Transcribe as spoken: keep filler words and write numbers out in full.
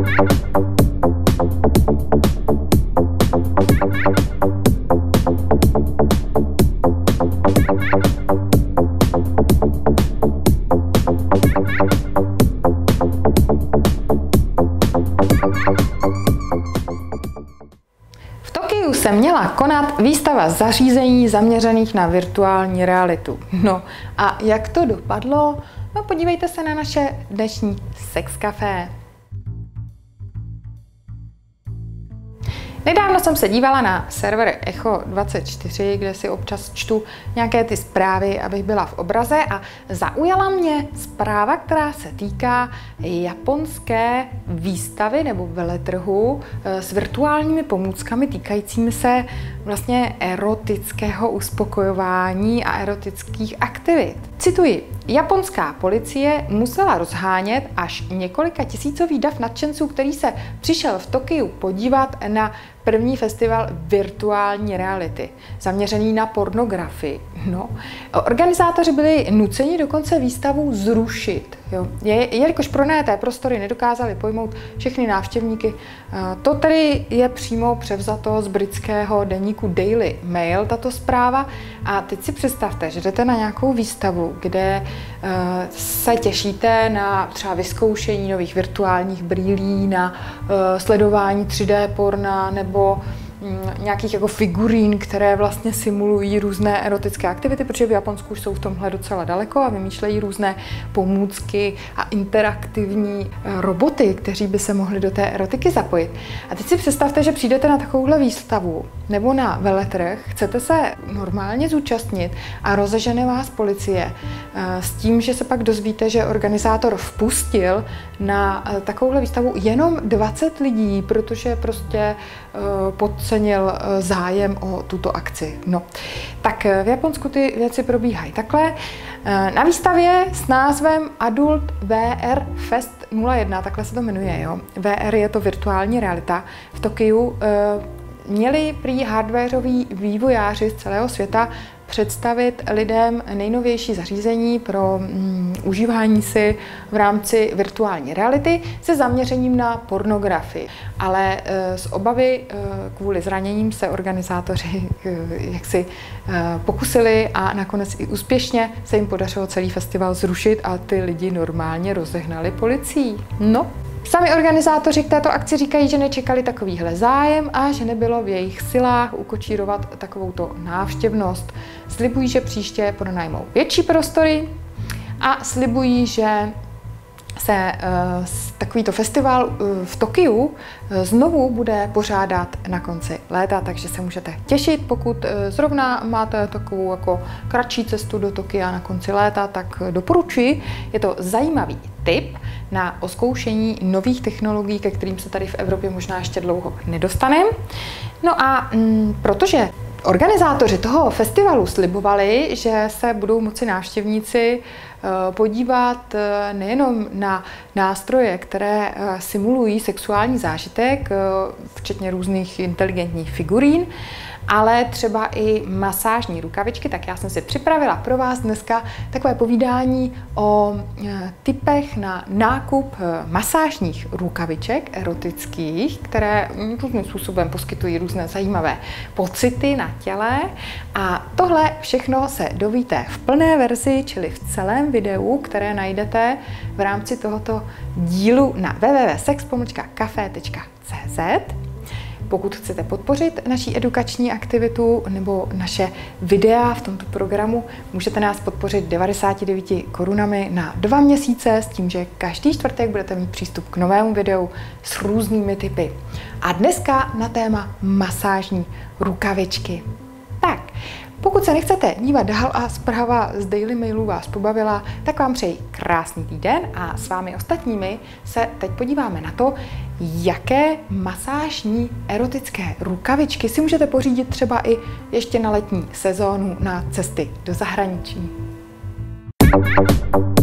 Se měla konat výstava zařízení zaměřených na virtuální realitu. No a jak to dopadlo? No podívejte se na naše dnešní Sex Café. Nedávno jsem se dívala na server Echo dvacet čtyři, kde si občas čtu nějaké ty zprávy, abych byla v obraze, a zaujala mě zpráva, která se týká japonské výstavy nebo veletrhu s virtuálními pomůckami týkajícími se vlastně erotického uspokojování a erotických aktivit. Cituji: japonská policie musela rozhánět až několika tisícový dav nadšenců, který se přišel v Tokiu podívat na první festival virtuální reality, zaměřený na pornografii. No, organizátoři byli nuceni dokonce výstavu zrušit. Jo. Je, jelikož pronajaté prostory nedokázali pojmout všechny návštěvníky. To tedy je přímo převzato z britského deníku Daily Mail, tato zpráva. A teď si představte, že jdete na nějakou výstavu, kde uh, se těšíte na třeba vyzkoušení nových virtuálních brýlí, na uh, sledování tři dé porna nebo nějakých jako figurín, které vlastně simulují různé erotické aktivity, protože v Japonsku už jsou v tomhle docela daleko a vymýšlejí různé pomůcky a interaktivní roboty, kteří by se mohli do té erotiky zapojit. A teď si představte, že přijdete na takovouhle výstavu nebo na veletrh, chcete se normálně zúčastnit a rozežene vás policie s tím, že se pak dozvíte, že organizátor vpustil na takovouhle výstavu jenom dvacet lidí, protože prostě podcenil zájem o tuto akci. No, tak v Japonsku ty věci probíhají takhle. Na výstavě s názvem Adult V R Fest nula jedna, takhle se to jmenuje, jo. V R je to virtuální realita. V Tokiu měli prý hardwareoví vývojáři z celého světa představit lidem nejnovější zařízení pro mm, užívání si v rámci virtuální reality se zaměřením na pornografii. Ale e, z obavy e, kvůli zraněním se organizátoři e, jaksi e, pokusili a nakonec i úspěšně se jim podařilo celý festival zrušit a ty lidi normálně rozehnali policií. No. Sami organizátoři k této akci říkají, že nečekali takovýhle zájem a že nebylo v jejich silách ukočírovat takovouto návštěvnost. Slibují, že příště pronajmou větší prostory a slibují, že se uh, takovýto festival uh, v Tokiu uh, znovu bude pořádat na konci léta, takže se můžete těšit, pokud uh, zrovna máte takovou jako kratší cestu do Tokia na konci léta, tak doporučuji. Je to zajímavý tip na oskoušení nových technologií, ke kterým se tady v Evropě možná ještě dlouho nedostaneme. No a mm, protože organizátoři toho festivalu slibovali, že se budou moci návštěvníci podívat nejenom na nástroje, které simulují sexuální zážitek, včetně různých inteligentních figurín, ale třeba i masážní rukavičky, tak já jsem si připravila pro vás dneska takové povídání o tipech na nákup masážních rukaviček erotických, které různým způsobem poskytují různé zajímavé pocity na těle. A tohle všechno se dovíte v plné verzi, čili v celém videu, které najdete v rámci tohoto dílu na w w w tečka sex pomlčka cafe tečka c z. Pokud chcete podpořit naši edukační aktivitu nebo naše videa v tomto programu, můžete nás podpořit devadesáti devíti korunami na dva měsíce s tím, že každý čtvrtek budete mít přístup k novému videu s různými tipy. A dneska na téma masážní rukavičky. Tak, pokud se nechcete dívat dál a zpráva z Daily Mailu vás pobavila, tak vám přeji krásný týden a s vámi ostatními se teď podíváme na to, jaké masážní erotické rukavičky si můžete pořídit třeba i ještě na letní sezónu na cesty do zahraničí.